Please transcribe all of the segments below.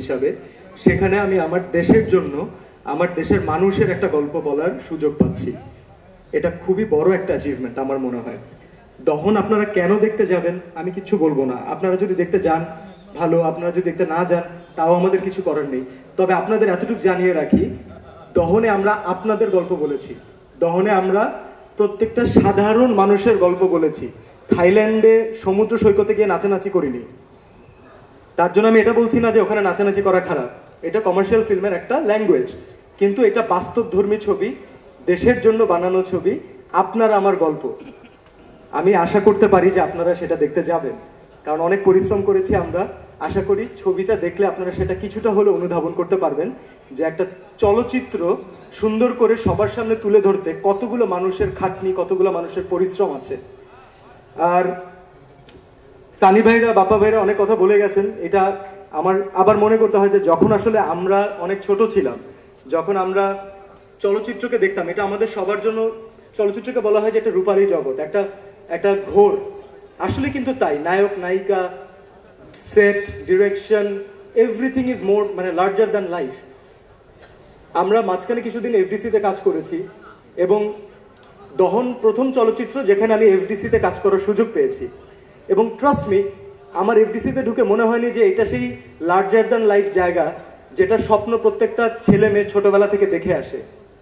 হিসাবে, সেখানে আমি আমার দেশের জন্য, আমার দেশের মানুষের একটা গল্প বলার সুযোগ পাচ্ছি। এটা খুবই বড় একটা অ্যাচিভমেন্ট আমার মনে হয়। দহন আপনারা কেন দেখতে যাবেন আমি কিচ্ছু বলবো না, আপনারা যদি দেখতে যান ভালো, আপনারা যদি দেখতে না যান তাও আমাদের কিছু করার নেই। তবে আপনাদের এতটুকু জানিয়ে রাখি, দহনে আমরা আপনাদের গল্প বলেছি, দহনে আমরা প্রত্যেকটা সাধারণ মানুষের গল্প বলেছি। থাইল্যান্ডে সমুদ্র সৈকতে গিয়ে নাচানাচি করিনি। তার জন্য আমি এটা বলছি না যে ওখানে নাচানাচি করা খারাপ, এটা কমার্শিয়াল ফিল্মের একটা ল্যাঙ্গুয়েজ, কিন্তু এটা বাস্তবধর্মী ছবি, দেশের জন্য বানানো ছবি, আপনার আমার গল্প। আমি আশা করতে পারি যে আপনারা সেটা দেখতে যাবেন, কারণ অনেক পরিশ্রম করেছি আমরা। আশা করি ছবিটা দেখলে আপনারা সেটা কিছুটা হলে অনুধাবন করতে পারবেন যে একটা চলচ্চিত্র সুন্দর করে সবার সামনে তুলে ধরতে কতগুলো মানুষের খাটনি, কতগুলো মানুষের পরিশ্রম আছে। আর সানি ভাইরা, বাপ্পা ভাইরা অনেক কথা বলে গেছেন। এটা আমার আবার মনে করতে হয় যে যখন আসলে আমরা অনেক ছোট ছিলাম, যখন আমরা চলচ্চিত্রকে দেখতাম, এটা আমাদের সবার জন্য, চলচ্চিত্রকে বলা হয় যে একটা রূপালী জগৎ, একটা ঘোর। আসলে কিন্তু তাই, নায়ক নায়িকা, set, direction, everything is more মানে লার্জার দ্যান লাইফ। আমরা মাঝখানে কিছুদিন এফডিসিতে কাজ করেছি এবং দহন প্রথম চলচ্চিত্র যেখানে আমি এফডিসিতে কাজ করার সুযোগ পেয়েছি। এবং ট্রাস্ট মি, আমার এফডিসিতে ঢুকে মনে হয়নি যে এটা সেই লার্জার দ্যান লাইফ জায়গা যেটা স্বপ্ন প্রত্যেকটা ছেলে মেয়ে ছোটবেলা থেকে দেখে আসে।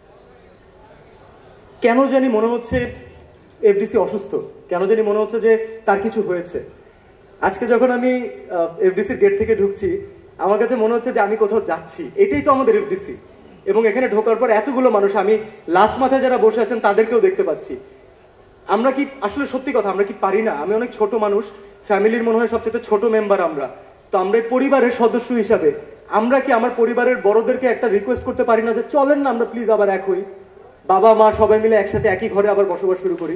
কেন জানি মনে হচ্ছে এফডিসি অসুস্থ, কেন জানি মনে হচ্ছে যে তার কিছু হয়েছে। আজকে যখন আমি এফডিসির গেট থেকে ঢুকছি, আমার কাছে মনে হচ্ছে যে আমি কোথাও যাচ্ছি, এটাই তো আমাদের এফডিসি। এবং এখানে ঢোকার পর এতগুলো মানুষ, আমি লাস্ট মাথায় যারা বসে আছেন তাদেরকেও দেখতে পাচ্ছি। আমরা কি আসলে, সত্যি কথা, আমরা কি পারি না? আমি অনেক ছোট মানুষ, ফ্যামিলির মনে হয় সবচেয়ে ছোট মেম্বার আমরা, তো আমরা এই পরিবারের সদস্য হিসাবে আমরা কি আমার পরিবারের বড়দেরকে একটা রিকোয়েস্ট করতে পারি না যে চলেন না আমরা প্লিজ আবার এক হই, বাবা মা সবাই মিলে একসাথে একই ঘরে আবার বসবাস শুরু করি?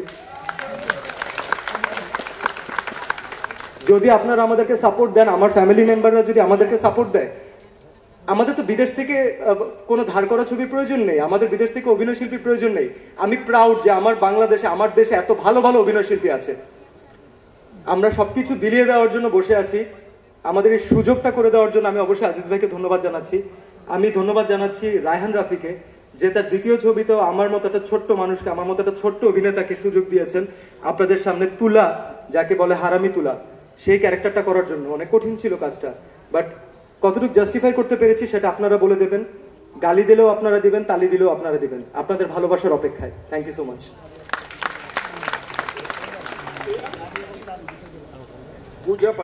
যদি আপনারা আমাদেরকে সাপোর্ট দেন, আমার ফ্যামিলি মেম্বাররা যদি আমাদেরকে সাপোর্ট দেয়, আমাদের তো বিদেশ থেকে কোনো ধার করা ছবির প্রয়োজন নেই, আমাদের বিদেশ থেকে অভিনয় শিল্পীর প্রয়োজন নেই। আমি প্রাউড যে আমার বাংলাদেশে, আমার দেশে এত ভালো ভালো অভিনয় শিল্পী আছে। আমরা সবকিছু বিলিয়ে দেওয়ার জন্য বসে আছি, আমাদের এই সুযোগটা করে দেওয়ার জন্য আমি অবশ্যই আজিজ ভাইকে ধন্যবাদ জানাচ্ছি। আমি ধন্যবাদ জানাচ্ছি রায়হান রাফিকে, যে তার দ্বিতীয় ছবিতেও আমার মতো একটা ছোট্ট মানুষকে, আমার মতো একটা ছোট্ট অভিনেতাকে সুযোগ দিয়েছেন আপনাদের সামনে তুলা, যাকে বলে হারামি তুলা, সেই ক্যারেক্টারটা করার জন্য। অনেক কঠিন ছিল কাজটা, বাট কতটুকু জাস্টিফাই করতে পেরেছি সেটা আপনারা বলে দেবেন। গালি দিলেও আপনারা দিবেন, তালি দিলেও আপনারা দিবেন। আপনাদের ভালোবাসার অপেক্ষায়। Thank you so much.